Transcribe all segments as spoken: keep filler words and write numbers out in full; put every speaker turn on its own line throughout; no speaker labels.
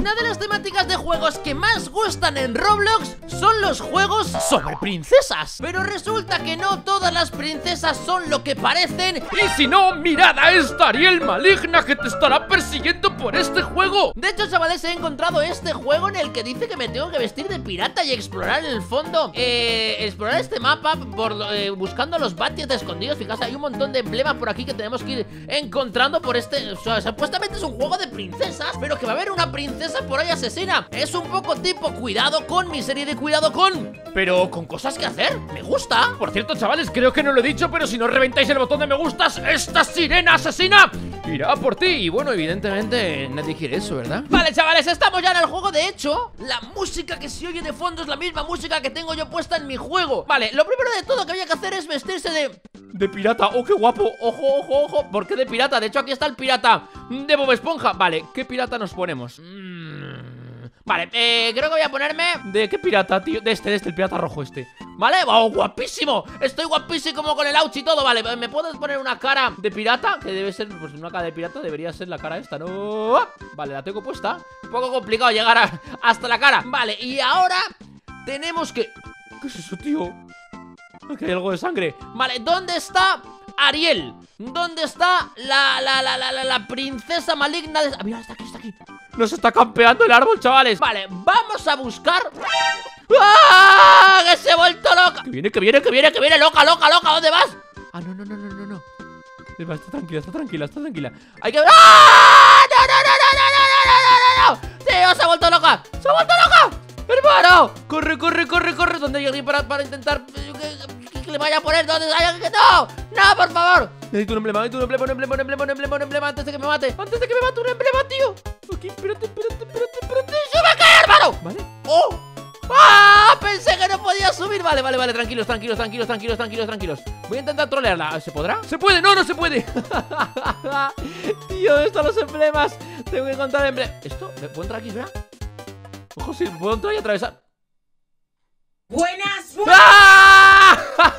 Una de las temáticas de juegos que más gustan en Roblox son los juegos sobre princesas. Pero resulta que no todas las princesas son lo que parecen.
Y si no, mirad a esta Ariel maligna que te estará persiguiendo por este juego.
De hecho, chavales, he encontrado este juego en el que dice que me tengo que vestir de pirata y explorar en el fondo, eh, explorar este mapa por, eh, buscando los badges escondidos. Fijaos, hay un montón de emblemas por aquí que tenemos que ir encontrando por este... O sea, supuestamente es un juego de princesas, pero que va a haber una princesa por ahí asesina. Es un poco tipo Cuidado Con, mi serie de Cuidado Con, pero con cosas que hacer. Me gusta.
Por cierto, chavales, creo que no lo he dicho, pero si no reventáis el botón de me gustas, esta sirena asesina irá por ti. Y bueno, evidentemente nadie quiere eso, ¿verdad?
Vale, chavales, estamos ya en el juego. De hecho, la música que se oye de fondo es la misma música que tengo yo puesta en mi juego. Vale, lo primero de todo que había que hacer es vestirse de...
De pirata, oh, qué guapo. Ojo, ojo, ojo. ¿Por qué de pirata? De hecho, aquí está el pirata de Bob Esponja. Vale, ¿qué pirata nos ponemos? Mm, vale, eh, creo que voy a ponerme... ¿De qué pirata, tío? De este, de este, el pirata rojo este. Vale, oh, guapísimo. Estoy guapísimo como con el ouch y todo. Vale, ¿me puedes poner una cara de pirata? Que debe ser, pues una cara de pirata debería ser la cara esta, ¿no? Vale, la tengo puesta. Un poco complicado llegar a, hasta la cara. Vale, y ahora tenemos que... ¿Qué es eso, tío? Aquí hay algo de sangre. Vale, ¿dónde está Ariel? ¿Dónde está la, la, la, la, la, la princesa maligna de... Ah, mira, está aquí, está aquí. Nos está campeando el árbol, chavales. Vale, vamos a buscar... ¡Ah! ¡Que se ha vuelto loca! Que viene, que viene, que viene, que viene, loca, loca, loca. ¿Dónde vas? Ah, no, no, no, no, no, no. Está tranquila, está tranquila, está tranquila. Hay que... ¡Ah! ¡No, no, no, no, no, no, no, no, no, no! ¡Tío, se ha vuelto loca! ¡Se ha vuelto loca! ¡Hermano! ¡Corre, corre, corre, corre! ¿Dónde hay alguien para, para intentar que, que, que le vaya a poner? ¿Dónde hay alguien? ¡No! ¡No, por favor! Necesito un emblema, necesito un emblema, un emblema, un emblema, un emblema, un emblema antes de que me mate. Antes de que me mate, un emblema, tío. Aquí, espérate, espérate, espérate, espérate. ¡Sube a caer, hermano! ¿Vale? ¡Oh! ¡Ah! Pensé que no podía subir. Vale, vale, vale, tranquilos, tranquilos, tranquilos, tranquilos, tranquilos, tranquilos. Voy a intentar trolearla. ¿Se podrá? ¡Se puede! ¡No, no se puede! Tío, ¿dónde están los emblemas? Tengo que encontrar emblemas. ¿Esto? ¿Me puedo entrar aquí, verdad? Ojo, sí, puedo entrar y atravesar.
¡Buenas! buenas.
¡Ah!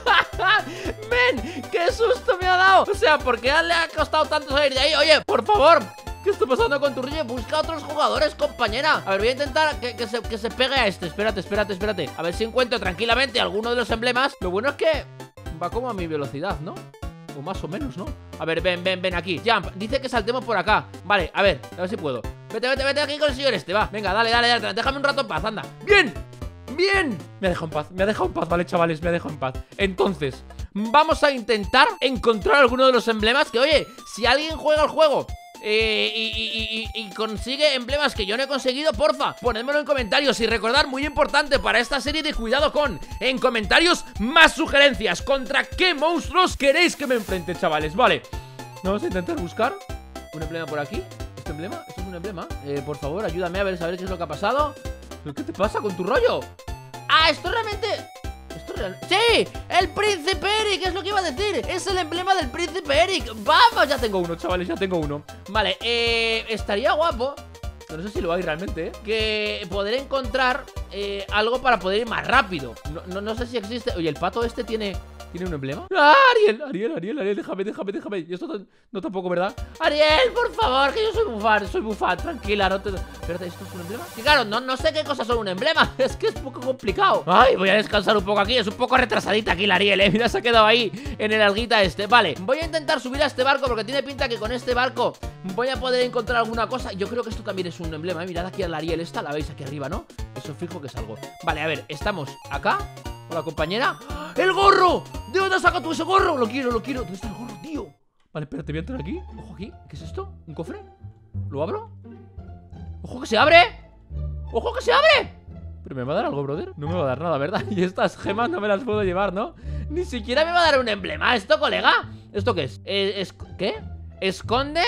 ¡Men! ¡Qué susto me ha dado! O sea, ¿por qué le ha costado tanto salir de ahí? Oye, por favor, ¿qué está pasando con tu río? Busca a otros jugadores, compañera. A ver, voy a intentar que, que, se, que se pegue a este. Espérate, espérate, espérate. A ver si encuentro tranquilamente alguno de los emblemas. Lo bueno es que va como a mi velocidad, ¿no? O más o menos, ¿no? A ver, ven, ven, ven aquí. Jump, dice que saltemos por acá. Vale, a ver, a ver si puedo. Vete, vete, vete aquí con el señor este, va. Venga, dale, dale, dale. Déjame un rato en paz, anda. ¡Bien! ¡Bien! Me ha dejado en paz, me ha dejado en paz, vale, chavales, me ha dejado en paz. Entonces, vamos a intentar encontrar alguno de los emblemas. Que, oye, si alguien juega el juego eh, y, y, y, y consigue emblemas que yo no he conseguido, porfa, ponedmelo en comentarios. Y recordad, muy importante para esta serie de Cuidado Con, en comentarios más sugerencias. ¿Contra qué monstruos queréis que me enfrente, chavales? Vale, vamos a intentar buscar un emblema por aquí. ¿Este emblema? ¿Esto es un emblema? Eh, por favor, ayúdame a ver, saber qué es lo que ha pasado. ¿Pero qué te pasa con tu rollo? Ah, esto realmente... Esto realmente... ¡Sí! ¡El príncipe Eric! Es lo que iba a decir. Es el emblema del príncipe Eric. ¡Vamos! Ya tengo uno, chavales, ya tengo uno. Vale, eh... estaría guapo, no sé si lo hay realmente, ¿eh? Que poder encontrar eh, algo para poder ir más rápido. No, no, no sé si existe... Oye, el pato este tiene... ¿Tiene un emblema? ¡Ah, Ariel! Ariel, Ariel, Ariel, déjame, déjame, déjame. Y esto no tampoco, ¿verdad? Ariel, por favor, que yo soy bufán, soy bufán, tranquila, no te... Espérate, ¿esto es un emblema? Sí, claro, no, no sé qué cosas son un emblema. Es que es un poco complicado. Ay, voy a descansar un poco aquí. Es un poco retrasadita aquí la Ariel, eh. Mira, se ha quedado ahí en el alguita este. Vale, voy a intentar subir a este barco porque tiene pinta que con este barco voy a poder encontrar alguna cosa. Yo creo que esto también es un emblema, eh. Mirad aquí a la Ariel esta, la veis aquí arriba, ¿no? Eso fijo que es algo. Vale, a ver, estamos acá. Hola, compañera. ¡El gorro! ¿De dónde has sacado tú ese gorro? Lo quiero, lo quiero. ¿Dónde está el gorro, tío? Vale, espérate, voy a entrar aquí. Ojo aquí. ¿Qué es esto? ¿Un cofre? ¿Lo abro? ¡Ojo que se abre! ¡Ojo que se abre! ¿Pero me va a dar algo, brother? No me va a dar nada, ¿verdad? Y estas gemas no me las puedo llevar, ¿no? Ni siquiera me va a dar un emblema esto, colega. ¿Esto qué es? Eh, es ¿Qué? Esconde...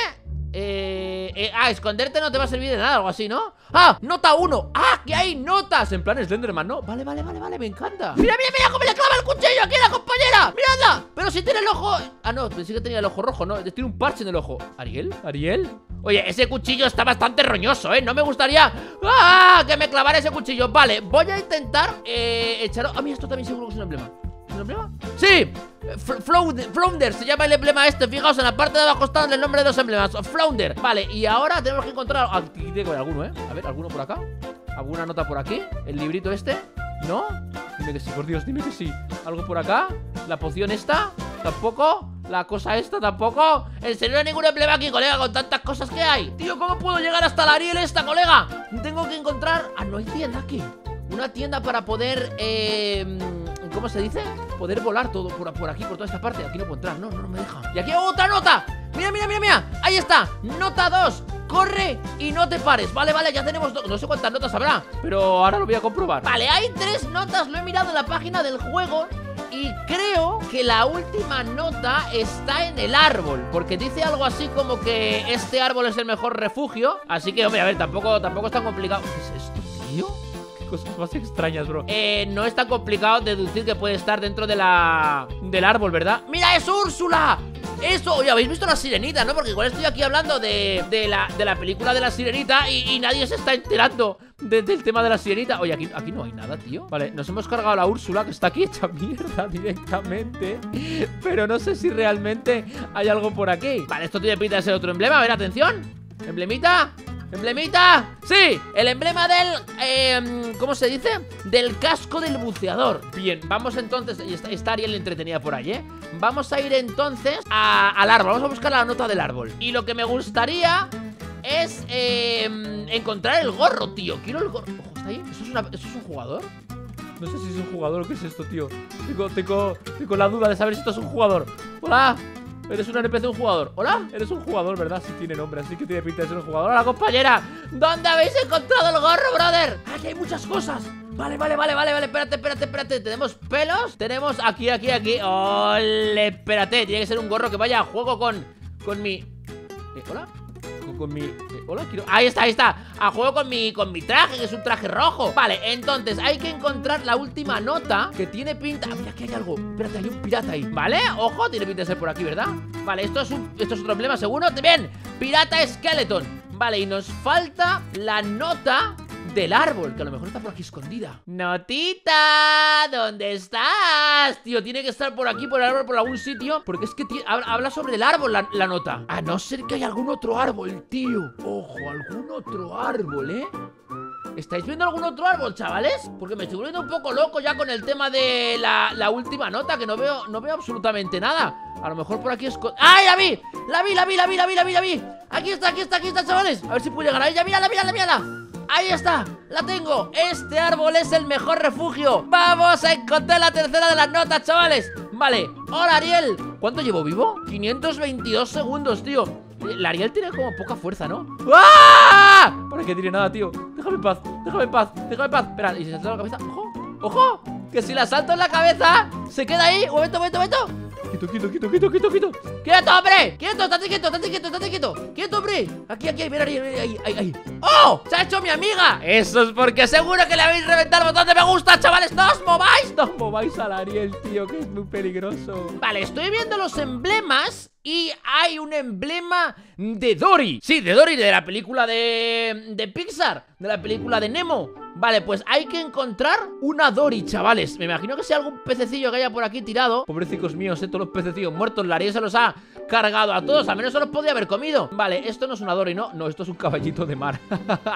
Eh, eh, ah, esconderte no te va a servir de nada, algo así, ¿no? ¡Ah! ¡Nota uno! ¡Ah! ¡Que hay notas! En plan Slenderman, ¿no? Vale, vale, vale, vale, me encanta. ¡Mira, mira, mira cómo le clava el cuchillo aquí a la compañera! ¡Miradla! Pero si tiene el ojo... Ah, no, pensé que tenía el ojo rojo, ¿no? Tiene un parche en el ojo. ¿Ariel? ¿Ariel? Oye, ese cuchillo está bastante roñoso, ¿eh? No me gustaría... ¡Ah! Que me clavara ese cuchillo. Vale, voy a intentar eh, echar... Ah, mira, esto también seguro que es un emblema. ¿Es un emblema? ¡Sí! Flounder, Flounder, se llama el emblema este. Fijaos, en la parte de abajo está el nombre de dos emblemas. Flounder. Vale, y ahora tenemos que encontrar. Aquí tengo alguno, ¿eh? A ver, ¿alguno por acá? ¿Alguna nota por aquí? ¿El librito este? ¿No? Dime que sí, por Dios, dime que sí. ¿Algo por acá? ¿La poción esta? ¿Tampoco? ¿La cosa esta tampoco? ¿En serio no hay ningún emblema aquí, colega, con tantas cosas que hay? Tío, ¿cómo puedo llegar hasta la Ariel esta, colega? Tengo que encontrar... Ah, no hay tienda aquí. Una tienda para poder... Eh... ¿Cómo se dice? Poder volar todo por, por aquí, por toda esta parte. Aquí no puedo entrar, no, no, no me deja. Y aquí otra nota. Mira, mira, mira, mira. Ahí está, nota dos. Corre y no te pares. Vale, vale, ya tenemos dos. No sé cuántas notas habrá, pero ahora lo voy a comprobar. Vale, hay tres notas, lo he mirado en la página del juego. Y creo que la última nota está en el árbol, porque dice algo así como que este árbol es el mejor refugio. Así que, hombre, a ver, tampoco, tampoco es tan complicado. ¿Qué es esto, tío? Cosas más extrañas, bro. Eh, no es tan complicado deducir que puede estar dentro de la... del árbol, ¿verdad? ¡Mira, es Úrsula! Eso, oye, habéis visto la sirenita, ¿no? Porque igual estoy aquí hablando de, de, la, de la película de la sirenita y, y nadie se está enterando de, del tema de la sirenita. Oye, aquí, aquí no hay nada, tío. Vale, nos hemos cargado a la Úrsula, que está aquí hecha mierda directamente. Pero no sé si realmente hay algo por aquí. Vale, esto tiene pinta de ser otro emblema. A ver, atención. Emblemita. ¿Emblemita? Sí, el emblema del... Eh, ¿Cómo se dice? Del casco del buceador. Bien, vamos entonces... Y está, está Ariel entretenida por ahí, ¿eh? Vamos a ir entonces a, al árbol. Vamos a buscar la nota del árbol. Y lo que me gustaría es eh, encontrar el gorro, tío. Quiero el gorro. Ojo, ¿está ahí? ¿Eso es, una, ¿Eso es un jugador? No sé si es un jugador o qué es esto, tío. Tengo, tengo, tengo la duda de saber si esto es un jugador. Hola. Eres un N P C, un jugador. ¿Hola? Eres un jugador, ¿verdad? Sí tiene nombre, así que tiene pinta de ser un jugador. ¡Hola, compañera! ¿Dónde habéis encontrado el gorro, brother? Aquí hay muchas cosas. Vale, vale, vale, vale, vale. Espérate, espérate, espérate. ¿Tenemos pelos? Tenemos aquí, aquí, aquí. ¡Ole! Espérate, tiene que ser un gorro que vaya a juego con... Con mi... ¿Eh, ¿Hola? Con, con mi... Eh, ¿Hola? Quiero... Ahí está, ahí está. A juego con mi, con mi traje, que es un traje rojo. Vale, entonces hay que encontrar la última nota, que tiene pinta... Ah, mira, aquí hay algo. Espérate, hay un pirata ahí. Vale, ojo, tiene pinta de ser por aquí, ¿verdad? Vale, esto es, un, esto es otro emblema, seguro. Bien, Pirata Skeleton. Vale, y nos falta la nota del árbol, que a lo mejor está por aquí escondida. Notita, ¿dónde estás? Tío, tiene que estar por aquí, por el árbol, por algún sitio. Porque es que habla sobre el árbol la, la nota. A no ser que haya algún otro árbol, tío. Ojo, algún otro árbol, ¿eh? ¿Estáis viendo algún otro árbol, chavales? Porque me estoy volviendo un poco loco ya con el tema de la, la última nota, que no veo, no veo absolutamente nada. A lo mejor por aquí es... ¡Ay, la vi! ¡La vi, la vi, la vi, la vi, la vi, la vi! Aquí está, aquí está, aquí está, chavales. A ver si puedo llegar a ella. ¡Mírala, mírala, mírala! ¡Ahí está! ¡La tengo! Este árbol es el mejor refugio. ¡Vamos a encontrar la tercera de las notas, chavales! Vale. ¡Hola, Ariel! ¿Cuánto llevo vivo? quinientos veintidós segundos, tío. La Ariel tiene como poca fuerza, ¿no? ¡Ah! ¿Para qué tiene nada, tío? Déjame en paz, déjame en paz, déjame en paz. Espera, ¿y si salto la cabeza? ¡Ojo! ¡Ojo! Que si la salto en la cabeza, se queda ahí. Un momento, un momento, un momento. Quieto, quieto, quieto, quieto, quieto, quieto. ¡Quieto, hombre! ¡Quieto, estate quieto, estate quieto, estate quieto! ¡Quieto, hombre! Aquí, aquí, mira, ahí, ahí, ahí, ahí. ¡Oh! ¡Se ha hecho mi amiga! Eso es porque seguro que le habéis reventado el botón de me gusta, chavales. ¡No os mováis! ¡No os mováis a la Ariel, tío! Que es muy peligroso. Vale, estoy viendo los emblemas y hay un emblema de Dory. Sí, de Dory, de la película de, de Pixar, de la película de Nemo. Vale, pues hay que encontrar una Dory, chavales. Me imagino que sea algún pececillo que haya por aquí tirado. Pobrecicos míos, eh, todos los pececillos muertos. La Ariel se los ha cargado a todos. Al menos se los podía haber comido. Vale, esto no es una Dory, ¿no? No, esto es un caballito de mar.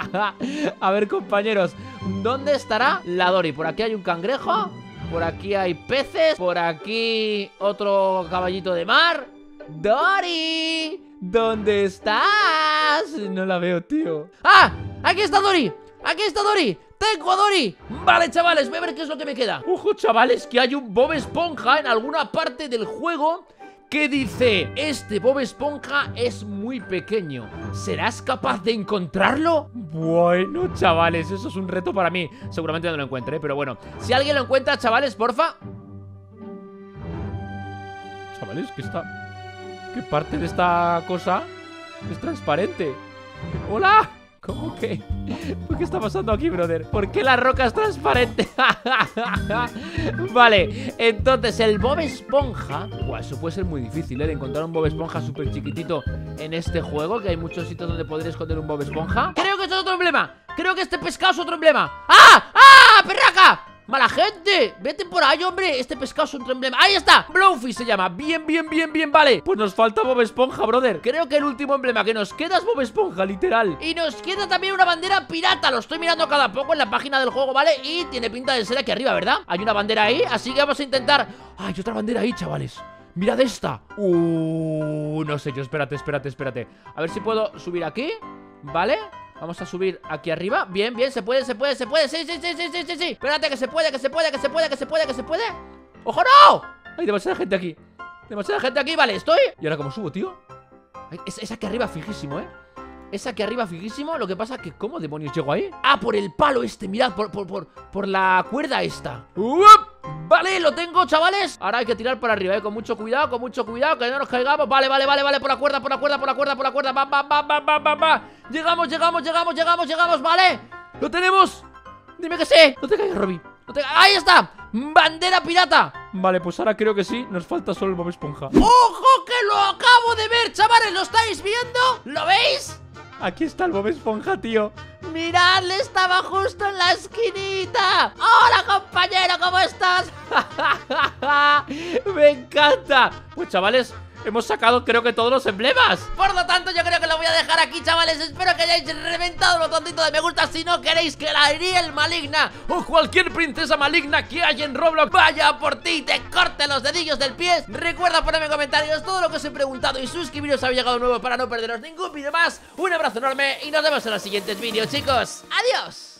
A ver, compañeros, ¿dónde estará la Dory? Por aquí hay un cangrejo. Por aquí hay peces. Por aquí otro caballito de mar. ¡Dory! ¿Dónde estás? No la veo, tío. ¡Ah! ¡Aquí está Dory! ¡Aquí está Dory! ¡Tengo a Dory! Vale, chavales, voy a ver qué es lo que me queda. Ojo, chavales, que hay un Bob Esponja en alguna parte del juego que dice: este Bob Esponja es muy pequeño. ¿Serás capaz de encontrarlo? Bueno, chavales, eso es un reto para mí. Seguramente no lo encuentre, pero bueno. Si alguien lo encuentra, chavales, porfa. Chavales, ¿qué está? ¿Qué parte de esta cosa es transparente? ¡Hola! ¿Cómo que? ¿Qué está pasando aquí, brother? ¿Por qué la roca es transparente? Vale, entonces el Bob Esponja. Buah, eso puede ser muy difícil, ¿eh? De encontrar un Bob Esponja súper chiquitito en este juego, que hay muchos sitios donde podría esconder un Bob Esponja. Creo que esto es otro emblema. Creo que este pescado es otro emblema. ¡Ah! ¡Ah! ¡Perraca! ¡Mala gente! ¡Vete por ahí, hombre! Este pescado es otro emblema. ¡Ahí está! Bluffy se llama. Bien, bien, bien, bien, vale.
Pues nos falta Bob Esponja, brother. Creo que el último emblema que nos queda es Bob Esponja, literal.
Y nos queda también una bandera pirata. Lo estoy mirando cada poco en la página del juego, ¿vale? Y tiene pinta de ser aquí arriba, ¿verdad? Hay una bandera ahí, así que vamos a intentar...
¡Hay otra bandera ahí, chavales! ¡Mirad esta! Uh, no sé yo, espérate, espérate, espérate. A ver si puedo subir aquí, ¿vale? Vamos a subir aquí arriba. Bien, bien, se puede, se puede, se puede. Sí, sí, sí, sí, sí, sí, sí. Espérate, que se puede, que se puede, que se puede, que se puede, que se puede. ¡Ojo, no! Hay demasiada gente aquí. Demasiada gente aquí, vale, estoy. ¿Y ahora cómo subo, tío? Ay, es, es aquí arriba fijísimo, ¿eh? Es aquí arriba fijísimo. Lo que pasa es que, ¿cómo demonios llego ahí? Ah, por el palo este, mirad, por, por, por, por la cuerda esta. ¡Up! Vale, lo tengo, chavales. Ahora hay que tirar para arriba, eh, con mucho cuidado, con mucho cuidado, que no nos caigamos. Vale, vale, vale, vale, por la cuerda, por la cuerda, por la cuerda, por la cuerda. Va, va, va, va, va, va, va. Llegamos, llegamos, llegamos, llegamos, llegamos, vale. ¡Lo tenemos! Dime que sí. No te caigas, Robby. No te... ¡Ahí está! ¡Bandera pirata! Vale, pues ahora creo que sí. Nos falta solo el Bob Esponja.
¡Ojo, que lo acabo de ver, chavales! ¿Lo estáis viendo? ¿Lo veis?
Aquí está el Bob Esponja, tío.
¡Mirad! Estaba justo en la esquinita. ¡Hola, compañero! ¿Cómo estás?
¡Me encanta! Pues, chavales, hemos sacado creo que todos los emblemas.
Por lo tanto, yo creo que lo voy a dejar aquí, chavales. Espero que hayáis reventado el botoncito de me gusta. Si no queréis que la Ariel maligna
o cualquier princesa maligna que haya en Roblox
vaya por ti y te corte los dedillos del pie, recuerda ponerme en comentarios todo lo que os he preguntado y suscribiros si habéis llegado nuevo para no perderos ningún vídeo más. Un abrazo enorme y nos vemos en los siguientes vídeos, chicos. ¡Adiós!